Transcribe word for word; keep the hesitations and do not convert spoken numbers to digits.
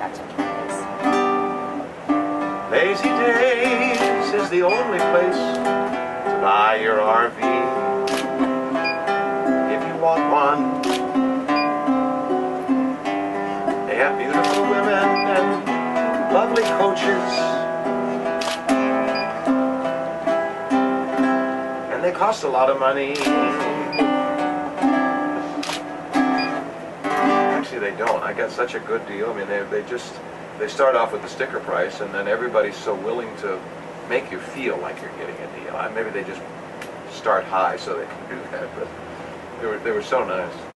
Gotcha. Thanks. Lazydays is the only place to buy your R V if you want one. They have beautiful women and lovely coaches, and they cost a lot of money. Actually, they don't. I got such a good deal. I mean, they, they just they start off with the sticker price, and then everybody's so willing to make you feel like you're getting a deal. I, maybe they just start high so they can do that, but they were, they were so nice.